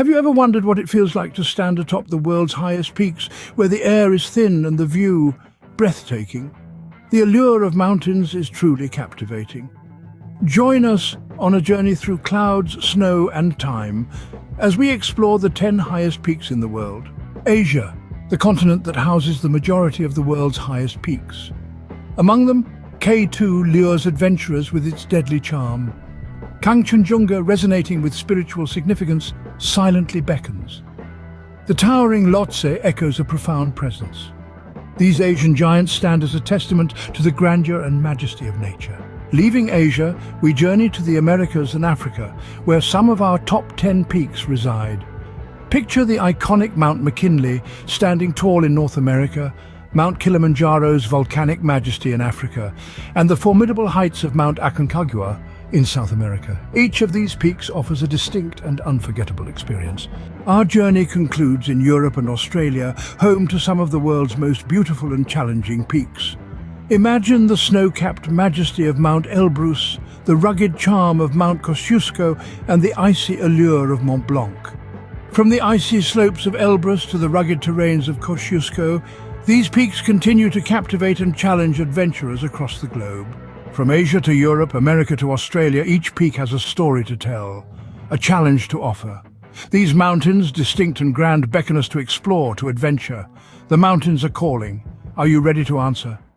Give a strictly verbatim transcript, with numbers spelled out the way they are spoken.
Have you ever wondered what it feels like to stand atop the world's highest peaks, where the air is thin and the view breathtaking? The allure of mountains is truly captivating. Join us on a journey through clouds, snow and time as we explore the ten highest peaks in the world. Asia, the continent that houses the majority of the world's highest peaks. Among them, K two lures adventurers with its deadly charm. Kangchenjunga, resonating with spiritual significance, silently beckons. The towering Lhotse echoes a profound presence. These Asian giants stand as a testament to the grandeur and majesty of nature. Leaving Asia, we journey to the Americas and Africa, where some of our top ten peaks reside. Picture the iconic Mount McKinley standing tall in North America, Mount Kilimanjaro's volcanic majesty in Africa, and the formidable heights of Mount Aconcagua in South America. Each of these peaks offers a distinct and unforgettable experience. Our journey concludes in Europe and Australia, home to some of the world's most beautiful and challenging peaks. Imagine the snow-capped majesty of Mount Elbrus, the rugged charm of Mount Kosciuszko, and the icy allure of Mont Blanc. From the icy slopes of Elbrus to the rugged terrains of Kosciuszko, these peaks continue to captivate and challenge adventurers across the globe. From Asia to Europe, America to Australia, each peak has a story to tell, a challenge to offer. These mountains, distinct and grand, beckon us to explore, to adventure. The mountains are calling. Are you ready to answer?